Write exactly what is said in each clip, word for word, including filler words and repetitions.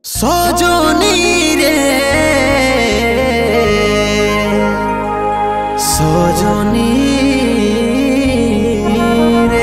सजनी रे सजनी रे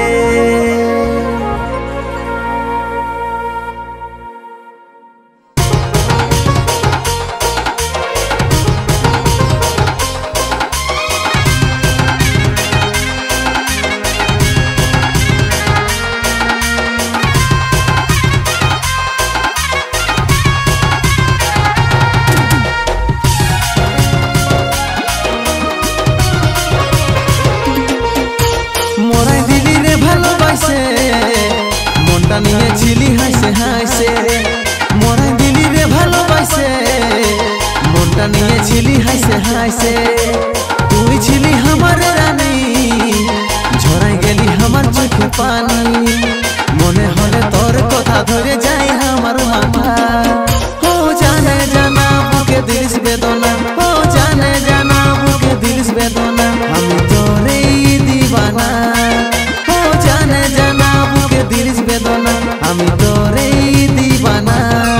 মনটা নিয়ে ছিলি হাসে হাসে মোরা দিলি রে ভালোবাসে মনটা নিয়ে ছিলি হাসে হাসে তুই ছিলি আমার রানী ঝরাই গেলি আমার চোখে পানি মনে হলে তোর কথা ধরে যাই আমার মাথা ও জানে জানা বুকে দিলিস বেদনা ও জানে জানা বুকে দিলিস বেদনা আমি তোরে দিবানা ও জানে জানা বুকে দিলিস বেদনা আমি তোরে দিবানা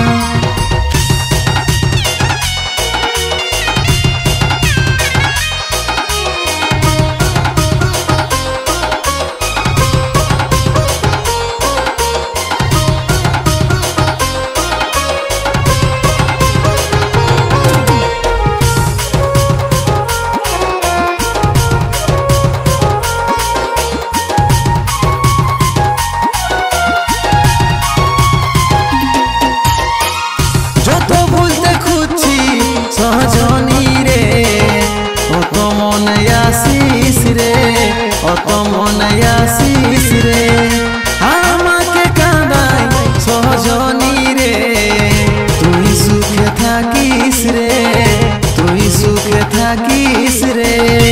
সজনী রে অত মনে আসিস রে অত মনে আসিস রে আমাকে কাঁদাই সজনী রে তুই সুখে থাকিস রে তুই সুখে থাকিস রে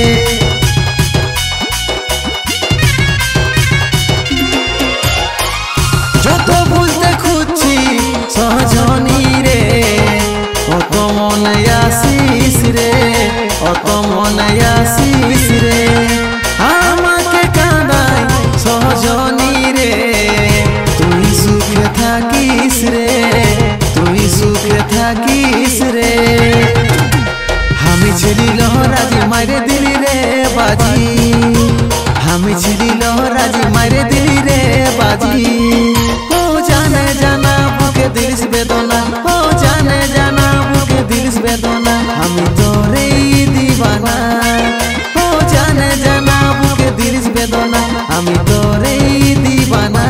যত বলতে খুঁজছি সজনী রে অত মনে আসিস রে অত মনে আসিস রে আমাকে কাঁদাই সজনী রে তুই সুখে থাকিস রে তুই সুখে থাকিস রে আমি ছিলি লহরাজি মাইরে দিলি রে বাজি আমি ছিলি লহরাজি মাইরে দিলি রে বাজি ও জানে জানা বুকে দিলিস বেদনা ও জানে জানা বুকে দিলিস বেদনা আমি তোরে দিবানা ও জানে জানা বুকে দিলিস বেদনা আমি তোরে দিবানা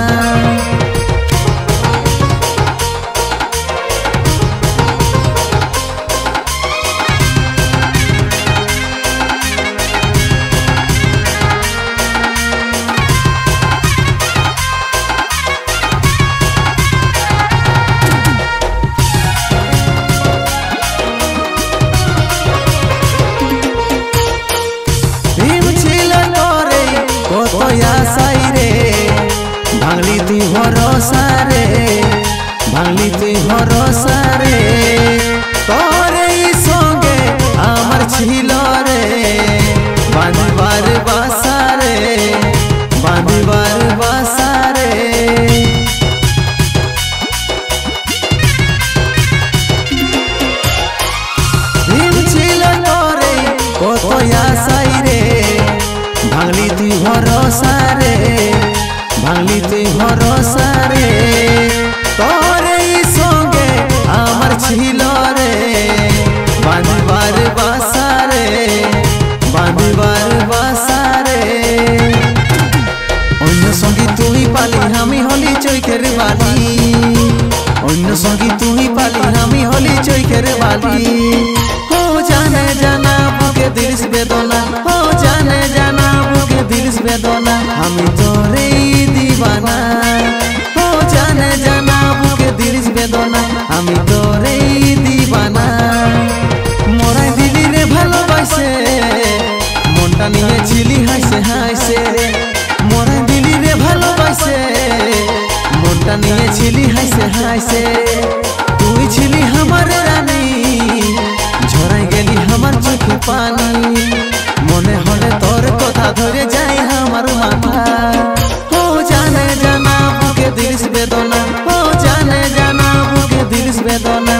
ভাঙলি তুই ভরসা রে ভাঙলি তুই ভরসা রে তোর এই সঙ্গে আমার ছিল রে বাঁধবার বাসা রে বাঁধবার বাসা রে ছিল তোরে কত আশাই রে ভাঙলি তুই ভরসা রে ভাঙলি তুই ভরসা রে তোর এই সঙ্গে আমার ছিল রে বাঁধবার বাসা রে বাঁধবার বাসা রে অন্য সঙ্গী তুই পালি আমি হলি চৈখের বালি অন্য সঙ্গী তুই পালি আমি হলি চৈখের বালি ও জানে জানা বুকে দিলিস বেদনা ও জানে জানা বুকে দিলিস বেদনা আমি তোরে দিবানা ও জানে জানা বুকে দিলিস বেদনা আমি তোরে দিবানা মোরাই দিলি রে ভালোবাসে মনটা নিয়ে ছিলি হাসে হাসে মোরাই দিলি রে ভালোবাসে মনটা নিয়ে ছিলি হাসে হাসে তুই ছিলি আমার রানী ঝরাই গেলি আমার চোখে পানি মনে হলে তোর কথা ধরে যাই আমার মাথা ও জানে জানা বুকে দিলিস বেদনা ও জানে জানা বুকে দিলিস বেদনা